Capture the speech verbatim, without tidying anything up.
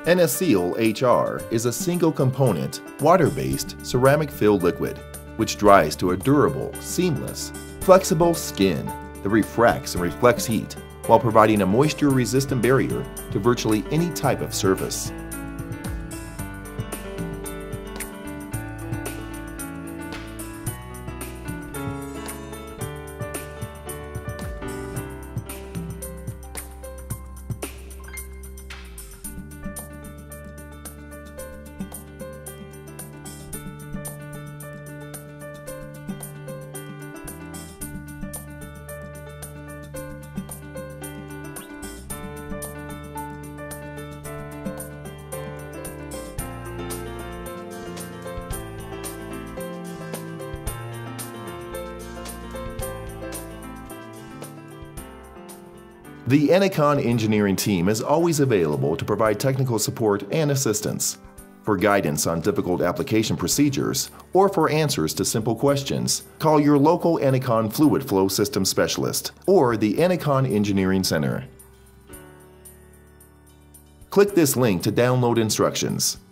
ENESEAL H R is a single-component, water-based, ceramic-filled liquid which dries to a durable, seamless, flexible skin that refracts and reflects heat while providing a moisture-resistant barrier to virtually any type of surface. The Enicon engineering team is always available to provide technical support and assistance. For guidance on difficult application procedures or for answers to simple questions, call your local Enicon Fluid Flow System Specialist or the Enicon Engineering Center. Click this link to download instructions.